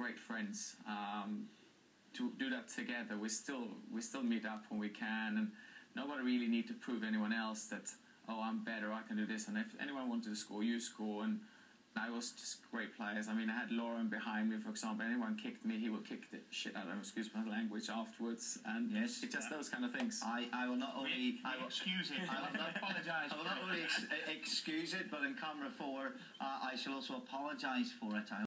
great friends. To do that together, we still meet up when we can, and nobody really need to prove anyone else that, oh, I'm better, I can do this. And if anyone wanted to score, you score. And I was just great players. I mean, I had Lauren behind me, for example. Anyone kicked me, he would kick the shit out of him, excuse my language, afterwards. And yes, it's just those kind of things. I will not only excuse it. I will not apologise. I will not only excuse it, but in camera 4, I shall also apologise for it.